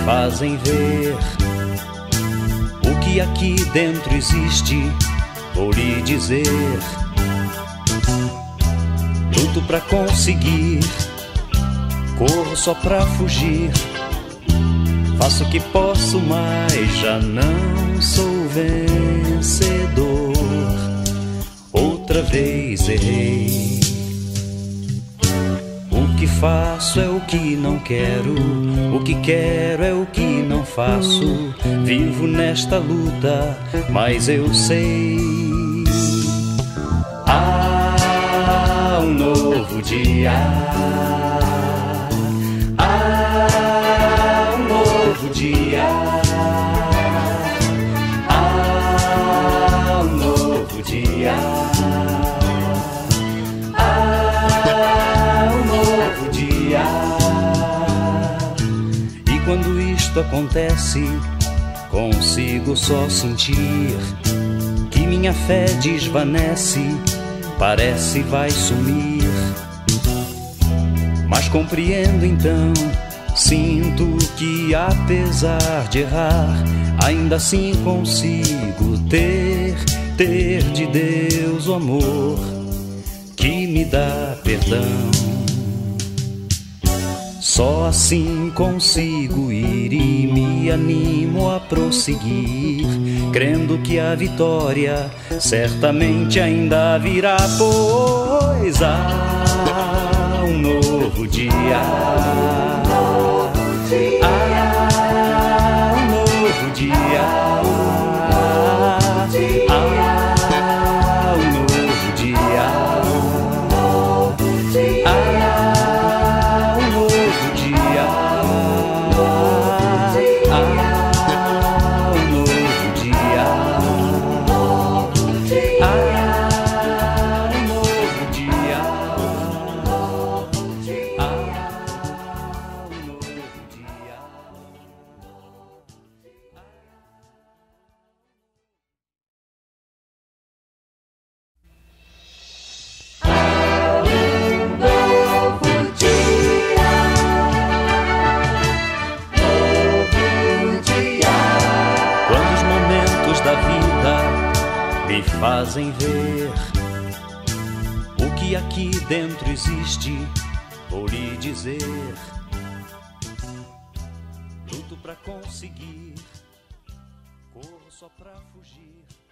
fazem ver o que aqui dentro existe. Vou lhe dizer, luto pra conseguir, corro só pra fugir, faço o que posso, mas já não sou vencedor. Outra vez errei. O que faço é o que não quero, o que quero é o que não faço. Vivo nesta luta, mas eu sei. Há um novo dia. Há um novo dia. Há um novo dia. E quando isto acontece, consigo só sentir que minha fé desvanece, parece vai sumir. Mas compreendo então, sinto que apesar de errar, ainda assim consigo ter de Deus o amor que me dá perdão. Só assim consigo ir e me animo a prosseguir, crendo que a vitória certamente ainda virá, pois há um novo dia. Há um novo dia. Me fazem ver o que aqui dentro existe. Vou lhe dizer, luto pra conseguir, corro só pra fugir.